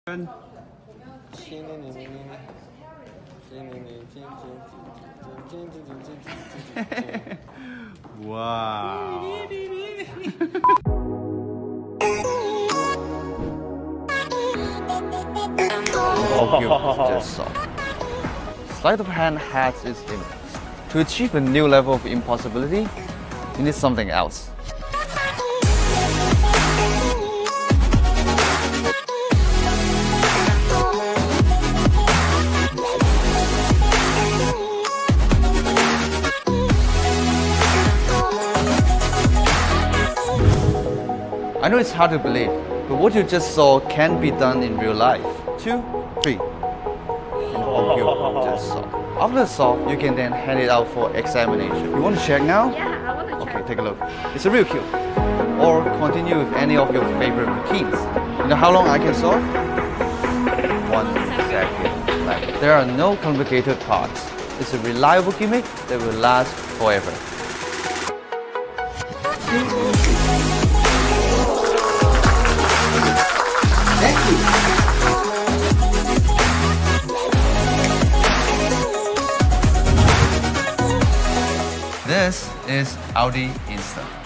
Wow. Just so. Sleight of hand has its limits. To achieve a new level of impossibility, you need something else. I know it's hard to believe, but what you just saw can be done in real life. 2, 3. Just solve. After the solve, you can then hand it out for examination. You want to check now? Yeah, I want to check. Okay, take a look. It's a real cube. Or continue with any of your favorite routines. You know how long I can solve? 1 second. Like, there are no complicated parts. It's a reliable gimmick that will last forever. Thank you. This is Audi Insta.